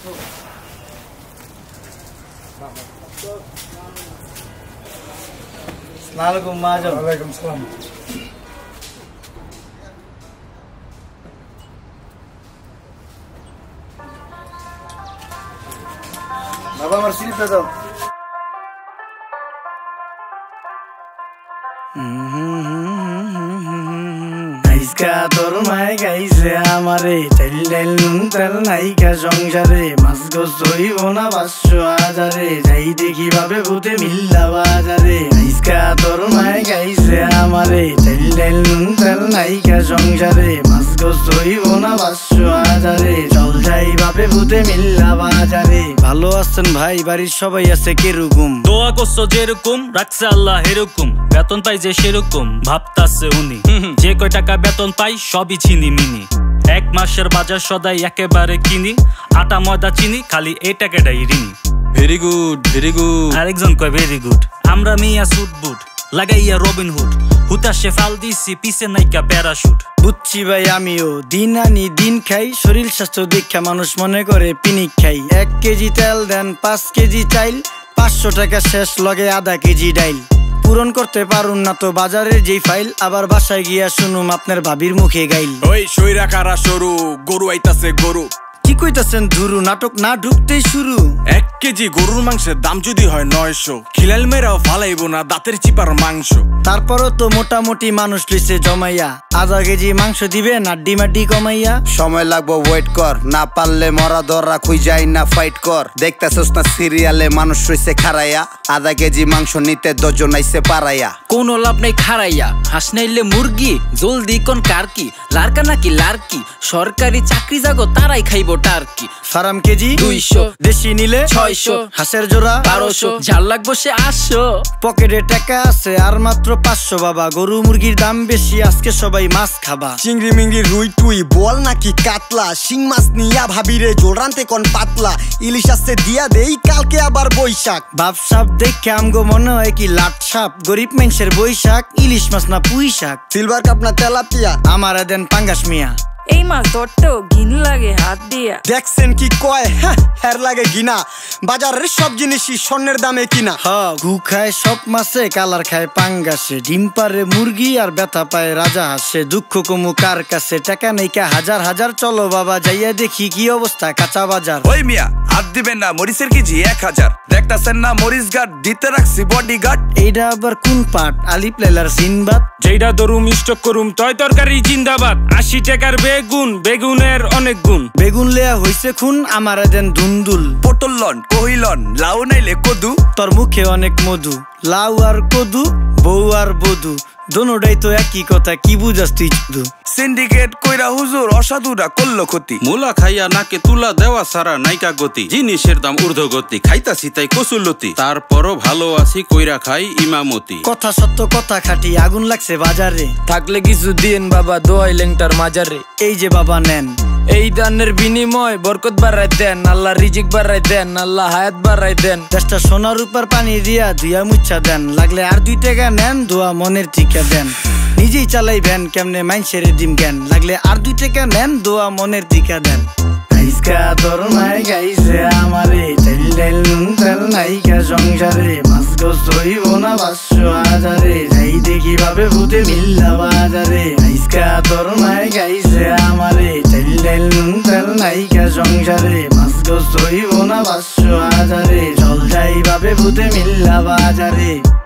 Assalamualaikum Majo. Waalaikumsalam. Bapak আমার স্লিপটা দাও। আইসকা তোর মায় গাইছে আমারে চাইল ডাইল নুন তেল নাইকা সংসারে মাছ গোস হইব না 500,000 যাই দেখি ভাবে ভূতে মিল্লা বাজারে আইসকা তোর মায় গাইছে আমারে চাইল ডাইল নুন তেল নাইকা সংসারে মাছ গোস হইব না 500,000 চল যাই ভাবে ভূতে মিল্লা বাজারে। ভালো আছেন ভাই? বাড়ির সবাই আছে কিরকম? দোয়া করছো যেরকম রাখছে আল্লাহ এরকম, বেতন পাই যে সেরকম ভাবতাছে উনি। যে কয় টাকা বেতন পাই সবই চিনি মিনি, এক মাসের বাজার সদাই একেবারে কিনি, আটা ময়দা চিনি খালি এই টাকাটাই ঋণী। Very good very good. আরেকজন কয় ভেরি গুড। আমরা মিয়া সুট বুট লাগাইয়া রবিন হুড, হুতাশে ফাল দিছি পিছে নাইকা প্যারাশুট। বুঝছি ভাই আমিও দিন আনি দিন খাই, শরীর স্বাস্থ্য দীক্ষা মানুষ মনে করে পিনিক খাই। 1 কেজি তেল দেন 5 কেজি চাইল, 500 টাকা শেষ লগে আধা কেজি ডাইল। পূরণ করতে পারুন না তো বাজারের যেই ফাইল, আবার বাসায় গিয়া শুনুম আপনার ভাবির মুখে গাইল। ওই সইরা কারা সরু গরু আইতাছে গরু। কি কইতাছেন ধুরু? নাটক না ঢুকতেই শুরু। 1 কেজি গরুর মাংসের দাম যদি হয় 900, খিলাল মেরাও ফালাইব না দাঁতের চিপার মাংস। তারপরও তো মোটামুটি মানুষ লইছে জমাইয়া, আধা কেজি মাংস দিবে নাড্ডি মাড্ডি কমাইয়া। সময় লাগবো ওয়েট কর, না পারলে মরা দররা খুই যাই না ফাইট কর। দেখতাছস না সিরিয়ালে মানুষ রইছে খারাইয়া, আধা কেজি মাংস নিতে 10 জন আইছে পারাইয়া। কোনো লাভ নাই খারাইয়া, হাঁস নাইলে মুরগি, জলদি কোন কার কি লারকা নাকি লারকি, সরকারি চাকরি জাগো তারাই খাইব টার্কি। ফার্ম কেজি 200, দেশি নিলে 600, হাঁসের জোড়া 1200, ঝাল লাগবো সে 800। পকেটে টাকা আছে আর মাত্র 500 বাবা, গরু মুরগির দাম বেশি আজকে সবাই মাছ খাবা। চিংড়ি মিংড়ি রুই টুই বল নাকি কাতলা, শিং মাছ নিয়া ভাবিরে জোল রানতে কোন পাতলা। ইলিশ আসছে দিয়া দেই কালকে আবার বৈশাখ। বাপসাপ দেখে আমগো মনে হয় কি লাট সাপ, গরিব মানুষের বৈশাখ ইলিশ মাছ না পুঁই শাক। সিলভার কাপ না তেলাপিয়া, আমারে দেন পাঙ্গাস মিয়া। এই মাছ ধরতেও ঘিন লাগে হাত দিয়া। দেখছেন কি কয় হের লাগে গিনা, বাজারের সব জিনিসই স্বর্ণের দামে কিনা। ঘু খায় সব মাছে কালার খায় পাঙ্গাসে, ডিম পারে মুরগি আর ব্যথা পায় রাজা হাসে। দুঃখ কমু কার কাছে, টাকা নেই কা হাজার হাজার, চলো বাবা যাইয়া দেখি কি অবস্থা কাঁচা বাজার। ওই মিয়া হাত দিবেন না, মরিচের কেজি 1000। দেখতাছেন না মরিচ গার্ড দিতে রাখছি বডি গার্ড। এইটা আবার কোন পাট? আলিপ লেলার সিনবাদ। যেইটা দরুম স্টক করুম তয় তরকারি জিন্দাবাদ। 80 টাকার বেগুন, বেগুনের অনেক গুণ। বেগুন লেয়া হইছে খুন, আমারে দেন ধুন্দুল। পটল লন কহিলন লাউ নাইলে কদু, তোর মুখে অনেক মধু। লাউ আর কদু, বউ আর বধু, দোনোটাই তো একই কথা, কি বুঝাস তুই শুধু। সিন্ডিকেট কইরা হুজুর অসাধুরা করলো ক্ষতি। মুলা খাইয়া নাকে তুলা দেওয়া সারা নাইকা গতি, জিনিসের দাম ঊর্ধ্বগতি, খাইতাছি তাই কসুলতি, তারপরও ভালো আছি কইরা খাই ইমামতি। কথা সত্য কথা খাটি, আগুন লাগছে বাজারে। থাকলে কিছু দিন বাবা দোয়াই লেংটার মাজারে। এই যে বাবা নেন, এই দানের বিনিময় বরকত বাড়াই দেন, আল্লাহ রিজিক বাড়াই দেন, আল্লাহ হায়াত বাড়াই দেন। দেশটা সোনার উপর পানি দিয়া ধুইয়া মুচ্ছা দেন, লাগলে আর 2 টাকা নেন, দোয়া মনের টিকা দেন। নিজেই চালাই ভ্যান কেমনে মাইনসের দিম জ্ঞান, লাগলে আর 2 টাকা নেন, দোয়া মনের টিকা দেন। আইসকা তোর মায় গাইছে আমারে চাইল ডাইল নুন তেল নাইকা সংসারে, মাছ গোস হইব না 500,000 যাই দেখি ভাবে ভূতে মিল্লা বাজারে। আইসকা তোর মায় গাইছে আমারে চাইল ডাইল নুন তেল নাইকা সংসারে, মাছ গোস হইব না 500,000 চল যাই ভাবে ভূতে মিল্লা বাজারে।